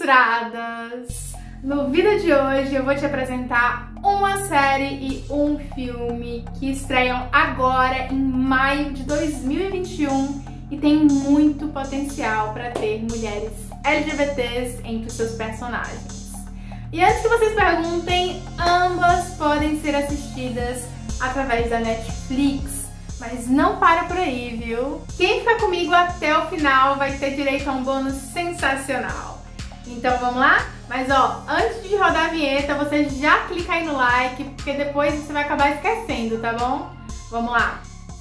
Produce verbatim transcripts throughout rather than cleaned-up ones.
ilustradas! No vídeo de hoje eu vou te apresentar uma série e um filme que estreiam agora em maio de dois mil e vinte e um e tem muito potencial para ter mulheres L G B Ts entre os seus personagens. E antes que vocês perguntem, ambas podem ser assistidas através da Netflix, mas não para por aí, viu? Quem ficar comigo até o final vai ter direito a um bônus sensacional. Então vamos lá? Mas ó, antes de rodar a vinheta, você já clica aí no like, porque depois você vai acabar esquecendo, tá bom? Vamos lá!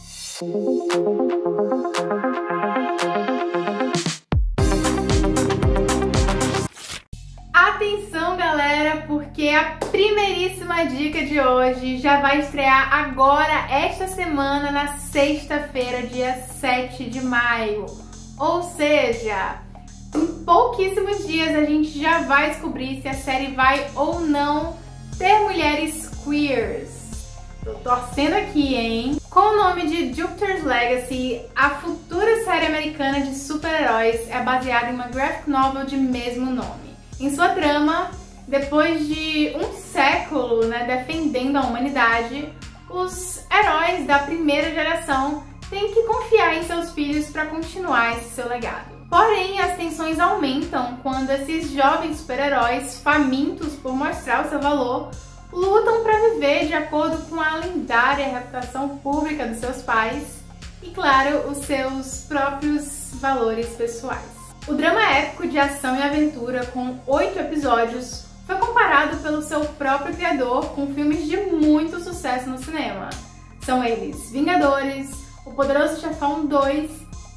Atenção, galera, porque a primeiríssima dica de hoje já vai estrear agora, esta semana, na sexta-feira, dia sete de maio. Ou seja, em pouquíssimos dias a gente já vai descobrir se a série vai ou não ter mulheres queers. Tô torcendo aqui, hein? Com o nome de Jupiter's Legacy, a futura série americana de super-heróis é baseada em uma graphic novel de mesmo nome. Em sua trama, depois de um século, né, defendendo a humanidade, os heróis da primeira geração têm que confiar em seus filhos para continuar esse seu legado. Porém, as tensões aumentam quando esses jovens super-heróis, famintos por mostrar o seu valor, lutam para viver de acordo com a lendária reputação pública dos seus pais e, claro, os seus próprios valores pessoais. O drama épico de ação e aventura, com oito episódios, foi comparado pelo seu próprio criador com filmes de muito sucesso no cinema. São eles Vingadores, O Poderoso Chefão dois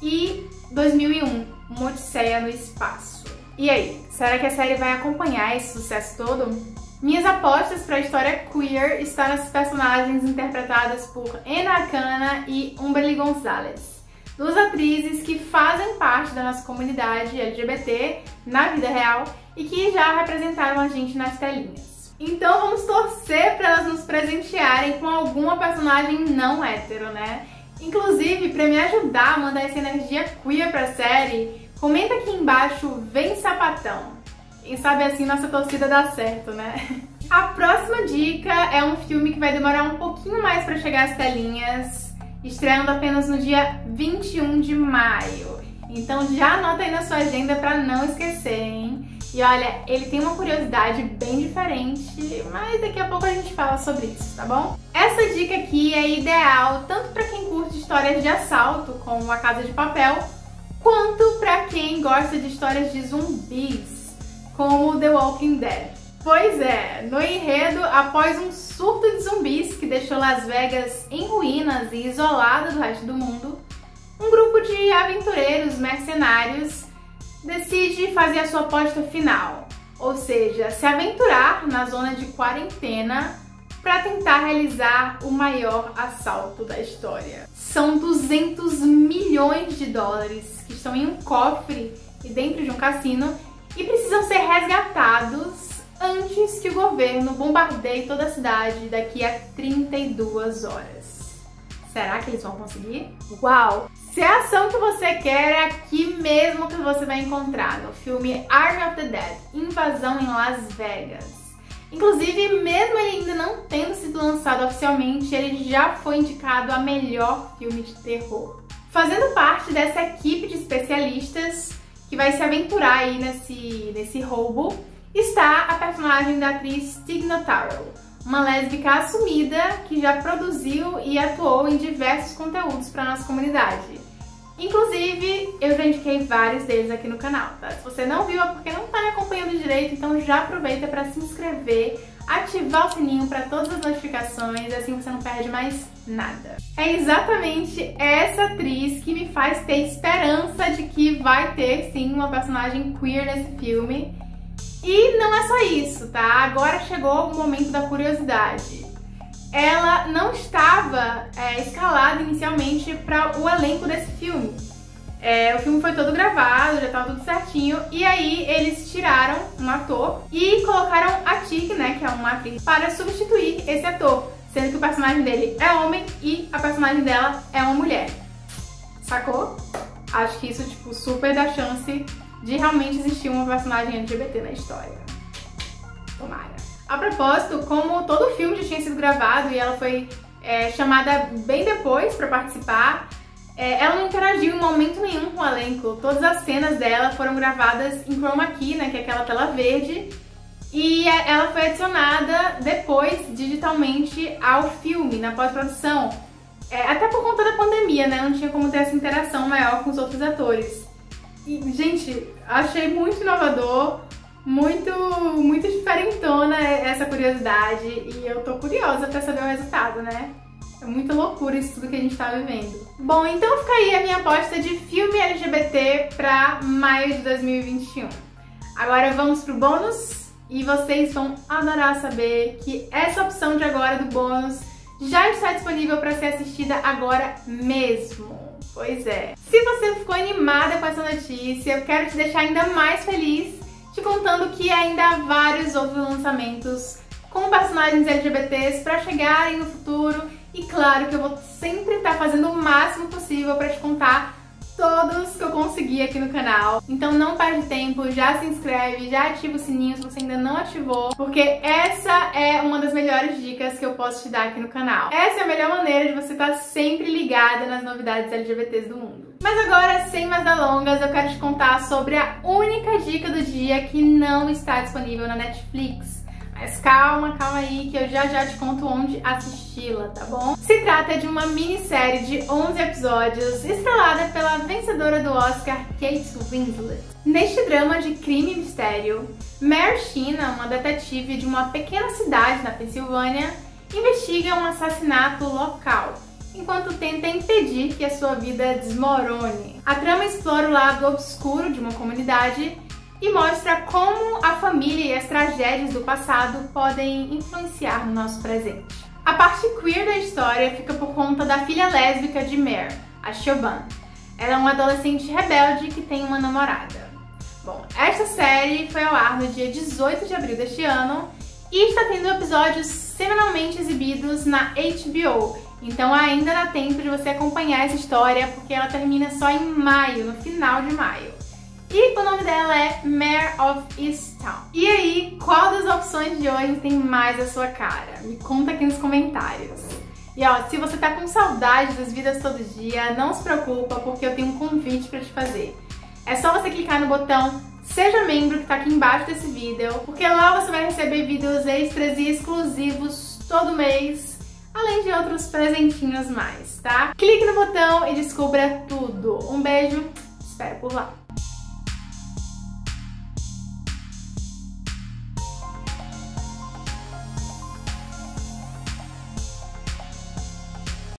e dois mil e um, Uma Odisseia no Espaço. E aí, será que a série vai acompanhar esse sucesso todo? Minhas apostas para a história queer estão nas personagens interpretadas por Anna Akana e Umberly Gonzalez, duas atrizes que fazem parte da nossa comunidade L G B T na vida real e que já representaram a gente nas telinhas. Então vamos torcer para elas nos presentearem com alguma personagem não hétero, né? Inclusive, para me ajudar a mandar essa energia queer pra série, comenta aqui embaixo, vem sapatão. Quem sabe assim nossa torcida dá certo, né? A próxima dica é um filme que vai demorar um pouquinho mais para chegar às telinhas, estreando apenas no dia vinte e um de maio. Então já anota aí na sua agenda para não esquecer, hein? E olha, ele tem uma curiosidade bem diferente, mas daqui a pouco a gente fala sobre isso, tá bom? Essa dica aqui é ideal tanto para quem curte histórias de assalto, como A Casa de Papel, quanto para quem gosta de histórias de zumbis, como The Walking Dead. Pois é, no enredo, após um surto de zumbis que deixou Las Vegas em ruínas e isolada do resto do mundo, um grupo de aventureiros mercenários decide fazer a sua aposta final, ou seja, se aventurar na zona de quarentena para tentar realizar o maior assalto da história. São duzentos milhões de dólares que estão em um cofre e dentro de um cassino e precisam ser resgatados antes que o governo bombardeie toda a cidade daqui a trinta e duas horas. Será que eles vão conseguir? Uau! Se a ação que você quer, é aqui mesmo que você vai encontrar no filme Army of the Dead, Invasão em Las Vegas. Inclusive, mesmo ele ainda não tendo sido lançado oficialmente, ele já foi indicado a melhor filme de terror. Fazendo parte dessa equipe de especialistas que vai se aventurar aí nesse, nesse roubo, está a personagem da atriz Tig Notaro, uma lésbica assumida que já produziu e atuou em diversos conteúdos para nossa comunidade. Inclusive, eu já indiquei vários deles aqui no canal, tá? Se você não viu é porque não está me acompanhando direito, então já aproveita para se inscrever, ativar o sininho para todas as notificações, assim você não perde mais nada. É exatamente essa atriz que me faz ter esperança de que vai ter sim uma personagem queer nesse filme. E não é só isso, tá? Agora chegou o momento da curiosidade. Ela não estava é, escalada inicialmente para o elenco desse filme. É, o filme foi todo gravado, já estava tudo certinho, e aí eles tiraram um ator e colocaram a Tig, né, que é uma atriz, para substituir esse ator, sendo que o personagem dele é homem e a personagem dela é uma mulher. Sacou? Acho que isso, tipo, super dá chance de realmente existir uma personagem L G B T na história. Tomara. A propósito, como todo o filme já tinha sido gravado e ela foi é, chamada bem depois pra participar, é, ela não interagiu em momento nenhum com o elenco. Todas as cenas dela foram gravadas em chroma key, né, que é aquela tela verde, e ela foi adicionada depois, digitalmente, ao filme, na pós-produção. É, até por conta da pandemia, né, não tinha como ter essa interação maior com os outros atores. E, gente, achei muito inovador, muito, muito diferentona essa curiosidade, e eu tô curiosa pra saber o resultado, né? É muita loucura isso tudo que a gente tá vivendo. Bom, então fica aí a minha aposta de filme L G B T pra maio de dois mil e vinte e um. Agora vamos pro bônus, e vocês vão adorar saber que essa opção de agora do bônus já está disponível para ser assistida agora mesmo. Pois é. Se você ficou animada com essa notícia, eu quero te deixar ainda mais feliz te contando que ainda há vários outros lançamentos com personagens L G B Ts para chegarem no futuro, e claro que eu vou sempre estar fazendo o máximo possível para te contar todos que eu consegui aqui no canal. Então não perde tempo, já se inscreve, já ativa o sininho se você ainda não ativou, porque essa é uma das melhores dicas que eu posso te dar aqui no canal. Essa é a melhor maneira de você estar sempre ligada nas novidades L G B Ts do mundo. Mas agora, sem mais delongas, eu quero te contar sobre a única dica do dia que não está disponível na Netflix. Mas calma, calma aí, que eu já já te conto onde assisti-la, tá bom? Se trata de uma minissérie de onze episódios, estrelada pela vencedora do Oscar, Kate Winslet. Neste drama de crime e mistério, Mare Sheena, uma detetive de uma pequena cidade na Pensilvânia, investiga um assassinato local, enquanto tenta impedir que a sua vida desmorone. A trama explora o lado obscuro de uma comunidade e mostra como a família e as tragédias do passado podem influenciar no nosso presente. A parte queer da história fica por conta da filha lésbica de Mare, a Siobhan. Ela é uma adolescente rebelde que tem uma namorada. Bom, esta série foi ao ar no dia dezoito de abril deste ano e está tendo episódios semanalmente exibidos na H B O, então ainda dá tempo de você acompanhar essa história, porque ela termina só em maio, no final de maio. E o nome dela é Mare of Easttown. E aí, qual das opções de hoje tem mais a sua cara? Me conta aqui nos comentários. E ó, se você tá com saudade das vidas todo dia, não se preocupa, porque eu tenho um convite pra te fazer. É só você clicar no botão Seja Membro, que tá aqui embaixo desse vídeo, porque lá você vai receber vídeos extras e exclusivos todo mês, além de outros presentinhos mais, tá? Clique no botão e descubra tudo. Um beijo, espero por lá.